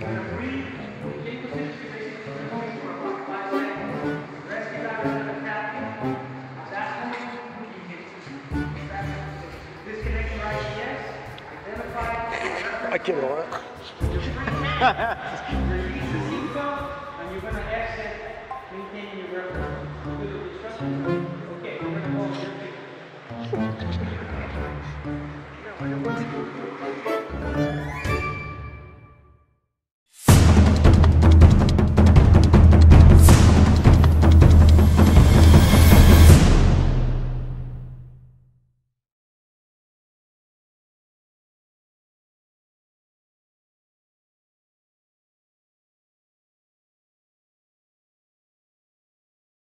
I can't hold it. Release the seatbelt, and you're going to exit, maintaining your reference. Okay, we're going to go over your feet.